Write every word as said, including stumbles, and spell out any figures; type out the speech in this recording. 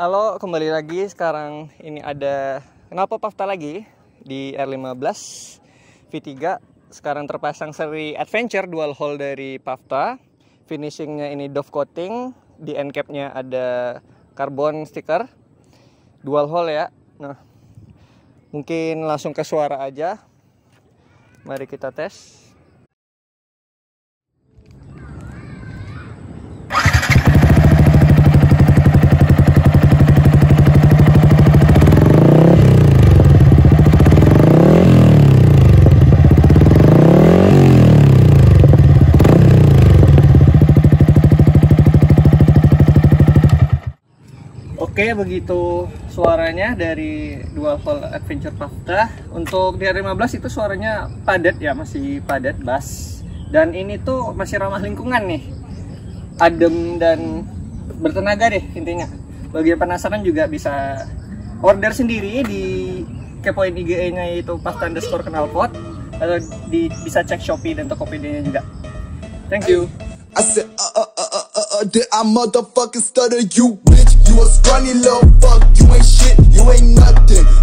Halo, kembali lagi. Sekarang ini ada knalpot Pavta lagi di R lima belas V tiga. Sekarang terpasang seri Adventure dual hole dari Pavta. Finishingnya ini doff coating. Di end capnya ada carbon sticker dual hole ya. Nah, mungkin langsung ke suara aja. Mari kita tes. Oke, begitu suaranya dari dual hole Adventure Pavta. Untuk di R lima belas itu suaranya padat ya, masih padat bass. Dan ini tuh masih ramah lingkungan nih. Adem dan bertenaga deh intinya. Bagi yang penasaran juga bisa order sendiri di kepoin I G E-nya itu Pavta underscore knalpot, atau di, bisa cek Shopee dan Tokopedia-nya juga. Thank you. I said, uh, uh, uh, uh, uh, uh, did I motherfucking stutter you, bitch? You a scrawny little fuck, you ain't shit, you ain't nothing.